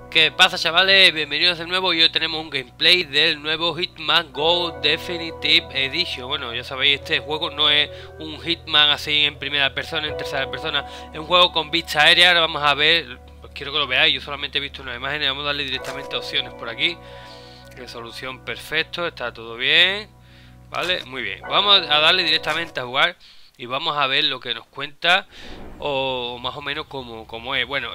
¿Qué pasa, chavales? Bienvenidos de nuevo y hoy tenemos un gameplay del nuevo Hitman Go Definitive Edition. Bueno, ya sabéis, este juego no es un Hitman así en primera persona, en tercera persona. Es un juego con vista aérea. Ahora vamos a ver, pues quiero que lo veáis. Yo solamente he visto una imagen y vamos a darle directamente a opciones por aquí. Resolución perfecto, está todo bien. Vale, muy bien. Vamos a darle directamente a jugar y vamos a ver lo que nos cuenta o más o menos como es. Bueno,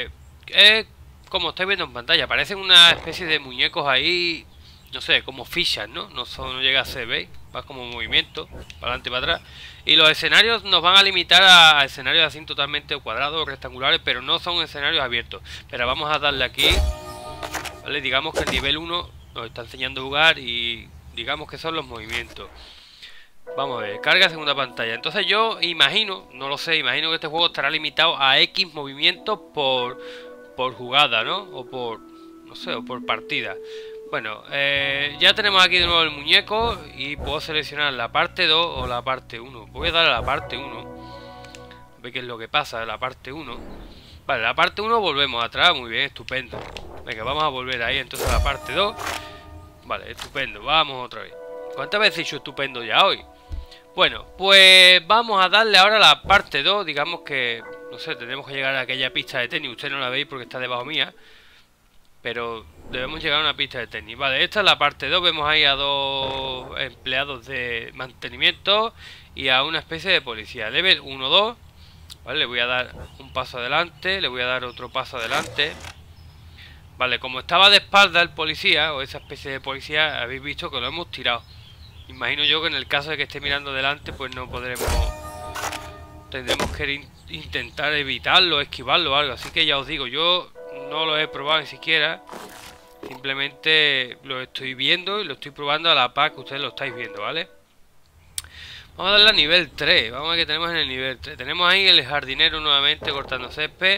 como estáis viendo en pantalla, parecen una especie de muñecos ahí, no sé, como fichas, ¿no? No llega a ser, ¿veis? Va como movimiento, para adelante y para atrás. Y los escenarios nos van a limitar a escenarios así totalmente cuadrados, rectangulares, pero no son escenarios abiertos. Pero vamos a darle aquí, ¿vale? Digamos que el nivel 1 nos está enseñando a jugar y digamos que son los movimientos. Vamos a ver, carga segunda pantalla. Entonces yo imagino, no lo sé, imagino que este juego estará limitado a X movimientos por jugada, ¿no? O por, no sé, o por partida. Bueno, ya tenemos aquí de nuevo el muñeco y puedo seleccionar la parte 2 o la parte 1. Voy a dar a la parte 1. A ver qué es lo que pasa, la parte 1. Vale, la parte 1 volvemos atrás, muy bien, estupendo. Venga, vamos a volver ahí entonces a la parte 2. Vale, estupendo, vamos otra vez. ¿Cuántas veces he dicho estupendo ya hoy? Bueno, pues vamos a darle ahora a la parte 2. Digamos que, no sé, tenemos que llegar a aquella pista de tenis. Usted no la veis porque está debajo mía, pero debemos llegar a una pista de tenis. Vale, esta es la parte 2. Vemos ahí a dos empleados de mantenimiento y a una especie de policía. Level 1-2. Vale, le voy a dar un paso adelante, le voy a dar otro paso adelante. Vale, como estaba de espalda el policía, o esa especie de policía, habéis visto que lo hemos tirado. Imagino yo que en el caso de que esté mirando delante, pues no podremos... Tendremos que intentar evitarlo, esquivarlo o algo. Así que ya os digo, yo no lo he probado ni siquiera. Simplemente lo estoy viendo y lo estoy probando a la par que ustedes lo estáis viendo, ¿vale? Vamos a darle a nivel 3. Vamos a ver qué tenemos en el nivel 3. Tenemos ahí el jardinero nuevamente cortando césped.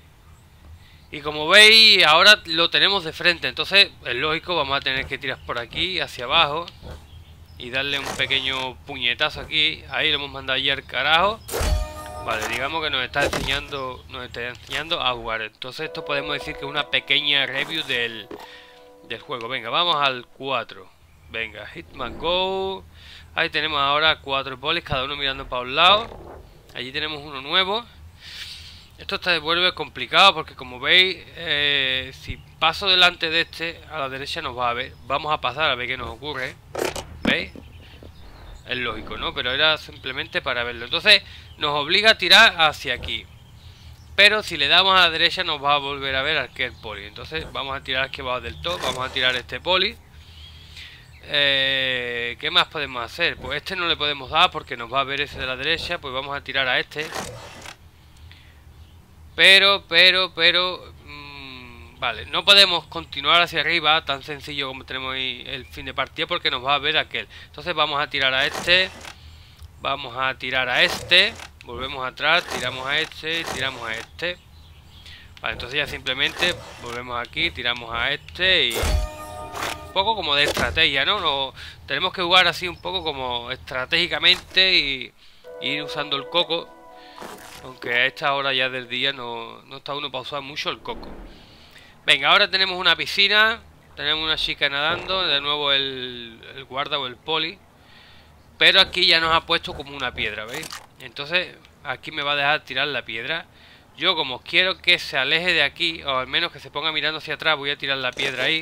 Y como veis, ahora lo tenemos de frente. Entonces, es lógico, vamos a tener que tirar por aquí, hacia abajo. Y darle un pequeño puñetazo aquí. Ahí lo hemos mandado ya al carajo. Vale, digamos que nos está enseñando a jugar. Entonces esto podemos decir que es una pequeña review del juego. Venga, vamos al 4. Venga, Hitman Go. Ahí tenemos ahora 4 polis, cada uno mirando para un lado. Allí tenemos uno nuevo. Esto se vuelve complicado porque, como veis, si paso delante de este, a la derecha nos va a ver. Vamos a pasar a ver qué nos ocurre. ¿Veis? Es lógico, ¿no? Pero era simplemente para verlo. Entonces nos obliga a tirar hacia aquí. Pero si le damos a la derecha nos va a volver a ver aquel poli. Entonces vamos a tirar aquí abajo del todo. Vamos a tirar este poli. ¿Qué más podemos hacer? Pues este no le podemos dar porque nos va a ver ese de la derecha. Pues vamos a tirar a este. Pero vale, no podemos continuar hacia arriba tan sencillo como tenemos ahí el fin de partida porque nos va a ver aquel. Entonces vamos a tirar a este. Vamos a tirar a este. Volvemos atrás, tiramos a este y tiramos a este. Vale, entonces ya simplemente volvemos aquí, tiramos a este y... Un poco como de estrategia, ¿no? Tenemos que jugar así un poco como estratégicamente y ir usando el coco. Aunque a esta hora ya del día no está uno para usar mucho el coco. Venga, ahora tenemos una piscina. Tenemos una chica nadando. De nuevo el guarda o el poli. Pero aquí ya nos ha puesto como una piedra, ¿veis? Entonces aquí me va a dejar tirar la piedra. Yo, como quiero que se aleje de aquí, o al menos que se ponga mirando hacia atrás, voy a tirar la piedra ahí.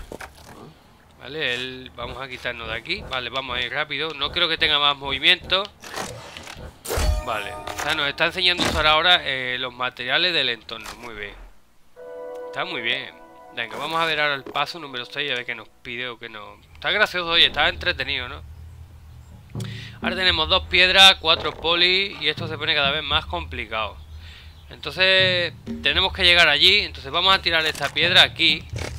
Vale, vamos a quitarnos de aquí. Vale, vamos a ir rápido. No creo que tenga más movimiento. Vale, o sea, nos está enseñando a usar ahora los materiales del entorno. Muy bien. Está muy bien. Venga, vamos a ver ahora el paso número 6. A ver qué nos pide o qué no. Está gracioso, oye, está entretenido, ¿no? Ahora tenemos 2 piedras, 4 polis. Y esto se pone cada vez más complicado. Entonces tenemos que llegar allí. Entonces vamos a tirar esta piedra aquí.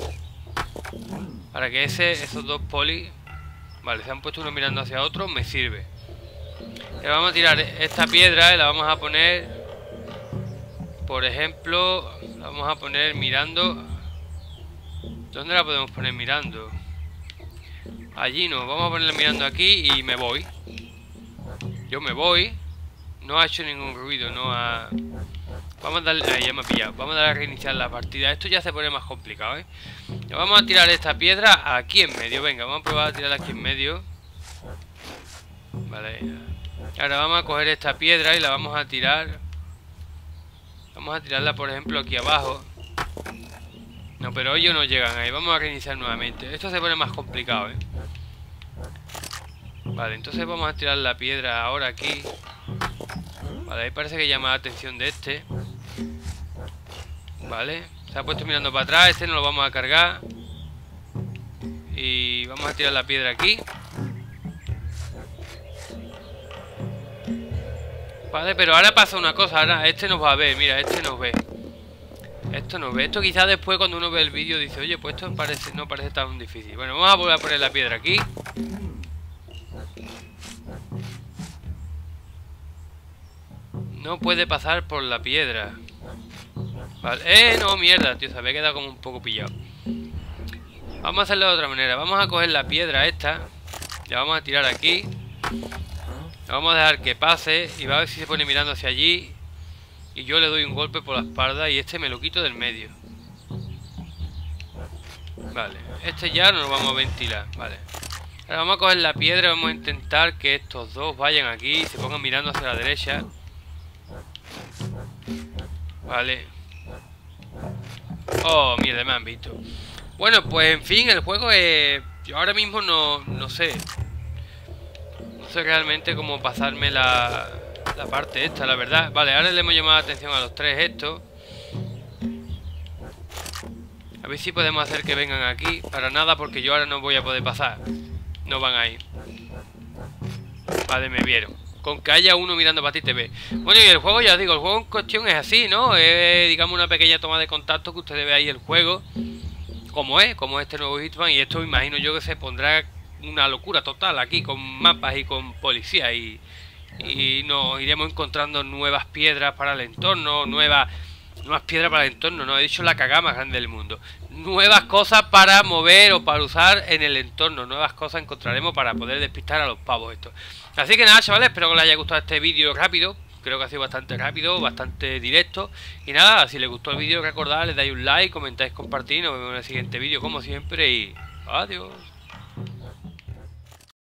Para que esos 2 polis... Vale, se han puesto uno mirando hacia otro. Me sirve. Y vamos a tirar esta piedra y la vamos a poner, por ejemplo, la vamos a poner mirando. ¿Dónde la podemos poner mirando? Allí no, vamos a ponerla mirando aquí y me voy. Yo me voy. No ha hecho ningún ruido, no ha... Vamos a darle... Ahí ya me ha pillado. Vamos a darle a reiniciar la partida. Esto ya se pone más complicado, ¿eh? Vamos a tirar esta piedra aquí en medio. Venga, vamos a probar a tirarla aquí en medio. Vale. Ahora vamos a coger esta piedra y la vamos a tirar. Vamos a tirarla, por ejemplo, aquí abajo. No, pero ellos no llegan ahí. Vamos a reiniciar nuevamente. Esto se pone más complicado, ¿eh? Vale, entonces vamos a tirar la piedra ahora aquí. Vale, ahí parece que llama la atención de este. Vale, se ha puesto mirando para atrás. Este no lo vamos a cargar. Y vamos a tirar la piedra aquí. Vale, pero ahora pasa una cosa. Ahora este nos va a ver, mira, este nos ve. Esto nos ve. Esto quizás después cuando uno ve el vídeo dice, oye, pues esto no parece tan difícil. Bueno, vamos a volver a poner la piedra aquí. No puede pasar por la piedra. Vale, no, mierda, tío, se había quedado como un poco pillado. Vamos a hacerlo de otra manera. Vamos a coger la piedra esta. La vamos a tirar aquí. La vamos a dejar que pase. Y va a ver si se pone mirando hacia allí. Y yo le doy un golpe por la espalda. Y este me lo quito del medio. Vale, este ya no lo vamos a ventilar. Vale. Ahora vamos a coger la piedra. Vamos a intentar que estos dos vayan aquí y se pongan mirando hacia la derecha. Vale. Oh, mierda, me han visto. Bueno, pues en fin, el juego es... Yo ahora mismo no sé. No sé realmente cómo pasarme la parte esta, la verdad. Vale, ahora le hemos llamado la atención a los tres estos. A ver si podemos hacer que vengan aquí. Para nada, porque yo ahora no voy a poder pasar. No van a ir. Vale, me vieron. Con que haya uno mirando para ti te ve. Bueno, y el juego, ya os digo, el juego en cuestión es así, ¿no? Es, digamos, una pequeña toma de contacto que ustedes vean ahí el juego. Como este nuevo Hitman. Y esto imagino yo que se pondrá una locura total aquí, con mapas y con policía. Y nos iremos encontrando nuevas piedras para el entorno. Nuevas piedras para el entorno, no he dicho la cagada más grande del mundo. Nuevas cosas para mover o para usar en el entorno. Nuevas cosas encontraremos para poder despistar a los pavos estos. Así que nada, chavales, espero que les haya gustado este vídeo rápido. Creo que ha sido bastante rápido, bastante directo. Y nada, si les gustó el vídeo, recordad, les dais un like, comentáis, compartir. Nos vemos en el siguiente vídeo como siempre y adiós.